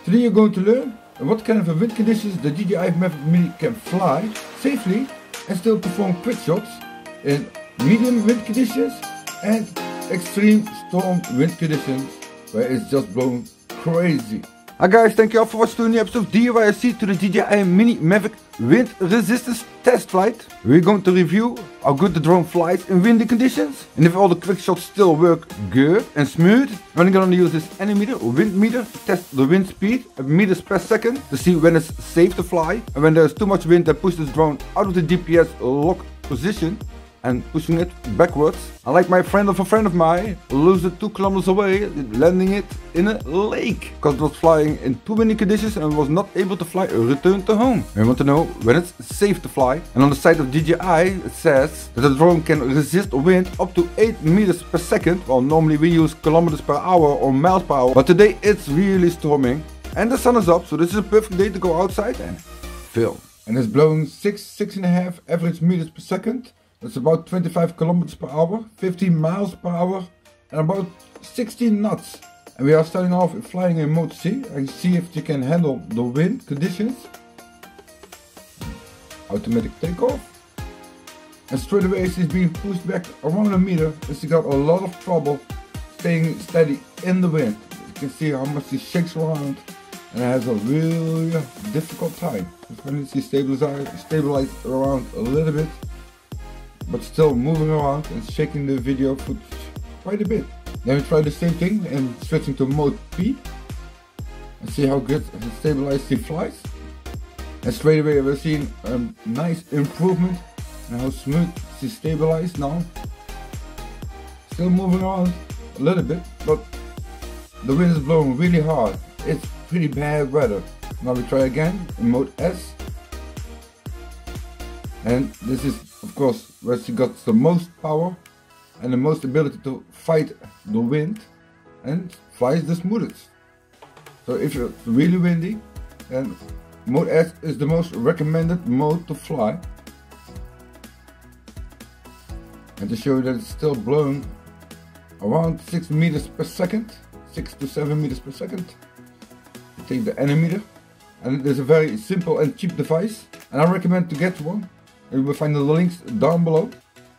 Today you're going to learn what kind of wind conditions the DJI Mavic Mini can fly safely and still perform quick shots in medium wind conditions and extreme storm wind conditions where it's just blowing crazy. Hi guys, thank you all for watching the new episode of DYSC to the DJI Mini Mavic Wind Resistance Test Flight. We're going to review how good the drone flies in windy conditions and if all the quick shots still work good and smooth. We're going to use this Anymeter or wind meter to test the wind speed in meters per second to see when it's safe to fly and when there's too much wind that pushes the drone out of the GPS lock position and pushing it backwards. I like my friend of a friend of mine lose it 2 kilometers away, landing it in a lake because it was flying in too windy conditions and was not able to fly return to home. We want to know when it's safe to fly, and on the site of DJI it says that the drone can resist wind up to 8 meters per second. Well, normally we use kilometers per hour or miles per hour, but today it's really storming and the sun is up, so this is a perfect day to go outside and film. And it's blowing 6.5 average meters per second. That's about 25 kilometers per hour, 15 miles per hour, and about 16 knots. And we are starting off flying in mode C. And see if you can handle the wind conditions. Automatic takeoff. And straight away she's being pushed back around a meter, and she got a lot of trouble staying steady in the wind. You can see how much she shakes around and has a really difficult time. Finally she stabilized around a little bit, but still moving around and shaking the video footage quite a bit. Then we try the same thing and switching to mode P and see how good and stabilized she flies. And straight away we're seeing a nice improvement and how smooth she stabilized now. Still moving around a little bit, but the wind is blowing really hard. It's pretty bad weather. Now we try again in mode S. And this is of course where she got the most power and the most ability to fight the wind and flies the smoothest. So if it's really windy, then mode S is the most recommended mode to fly. And to show you that it's still blowing around 6 meters per second, 6 to 7 meters per second. You take the Anymeter, and it is a very simple and cheap device, and I recommend to get one. You will find the links down below.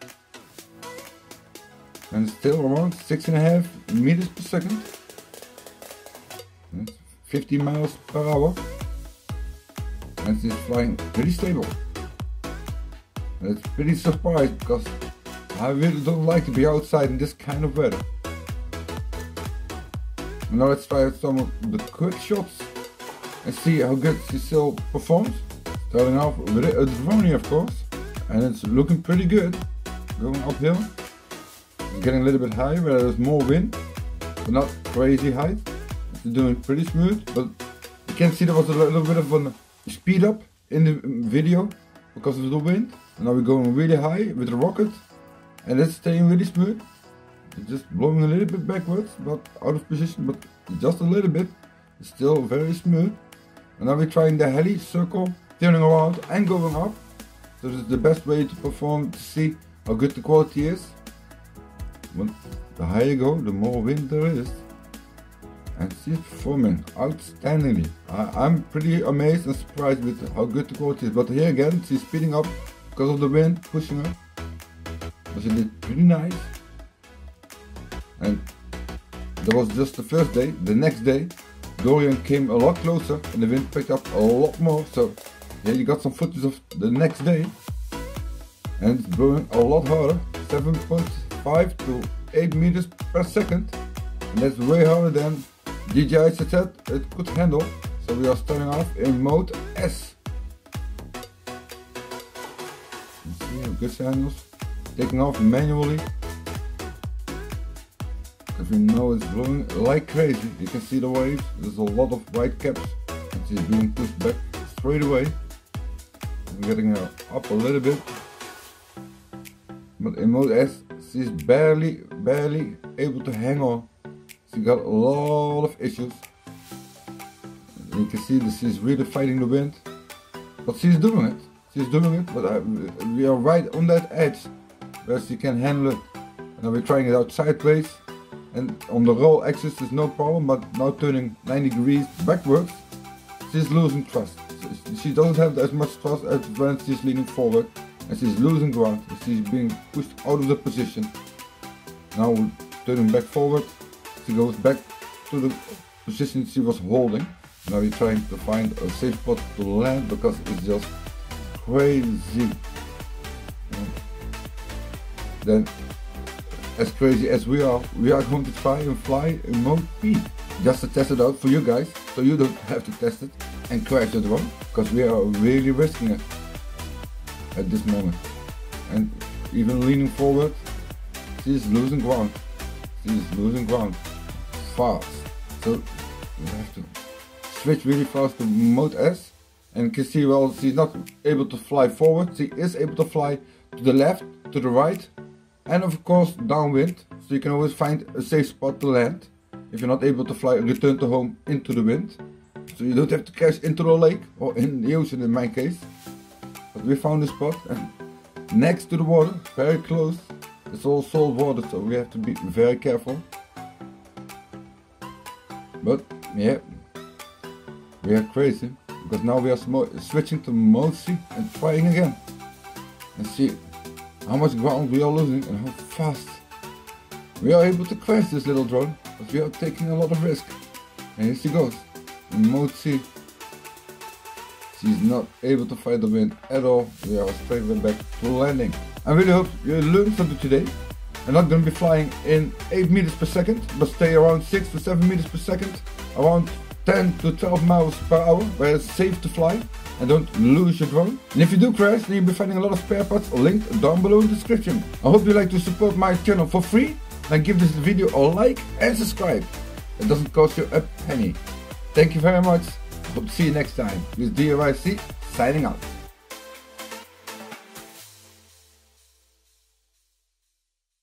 And still around 6.5 meters per second. That's 50 miles per hour. And it's flying pretty stable. And it's pretty surprised because I really don't like to be outside in this kind of weather. Now let's try some of the quick shots and see how good she still performs. Starting off with a drone, of course, and it's looking pretty good. Going uphill, it's getting a little bit higher where there's more wind, but not crazy high. It's doing pretty smooth, but you can see there was a little bit of a speed up in the video because of the wind. And now we're going really high with the rocket, and it's staying really smooth. It's just blowing a little bit backwards, not out of position, but just a little bit. It's still very smooth. And now we're trying the heli circle, turning around and going up. So this is the best way to perform, to see how good the quality is. But the higher you go, the more wind there is. And she's performing outstandingly. I'm pretty amazed and surprised with how good the quality is. But here again, she's speeding up because of the wind pushing her. But she did pretty nice. And that was just the first day. The next day, Dorian came a lot closer and the wind picked up a lot more. So yeah, you got some footage of the next day, and it's blowing a lot harder, 7.5 to 8 meters per second, and that's way harder than DJI said it could handle. So we are starting off in mode S. You see how good she handles, taking off manually, because we know it's blowing like crazy. You can see the waves, there's a lot of white caps, and she's being pushed back straight away. I'm getting her up a little bit, but in mode S she's barely able to hang on. She got a lot of issues. You can see that she's really fighting the wind, but she's doing it. But we are right on that edge where she can handle it. And now we're trying it out sideways, and on the roll axis is no problem, but now turning 90 degrees backwards, she's losing thrust. She doesn't have as much thrust as when she's leaning forward, and she's losing ground, and she's being pushed out of the position. Now turning back forward, she goes back to the position she was holding. Now we're trying to find a safe spot to land because it's just crazy. Then, as crazy as we are going to try and fly in mode P, just to test it out for you guys, so you don't have to test it and crash the drone, because we are really risking it at this moment. And even leaning forward, she's losing ground. She's losing ground fast. So you have to switch really fast to mode S, and you can see, well, she's not able to fly forward. She is able to fly to the left, to the right, and of course downwind, so you can always find a safe spot to land. If you're not able to fly, return to home into the wind, so you don't have to crash into the lake or in the ocean in my case. But we found a spot, and next to the water, very close, it's all salt water, so we have to be very careful. But yeah, we are crazy, because now we are switching to mode C and trying again, and see how much ground we are losing and how fast we are able to crash this little drone, but we are taking a lot of risk. And here she goes, in mode C. She's not able to fight the wind at all. We are straight back to landing. I really hope you learned something today. I'm not going to be flying in 8 meters per second, but stay around 6 to 7 meters per second, around 10 to 12 miles per hour, where it's safe to fly, and don't lose your drone. And if you do crash, then you'll be finding a lot of spare parts linked down below in the description. I hope you like to support my channel for free, and give this video a like and subscribe. It doesn't cost you a penny. Thank you very much. Hope to see you next time. This is DRYC signing out.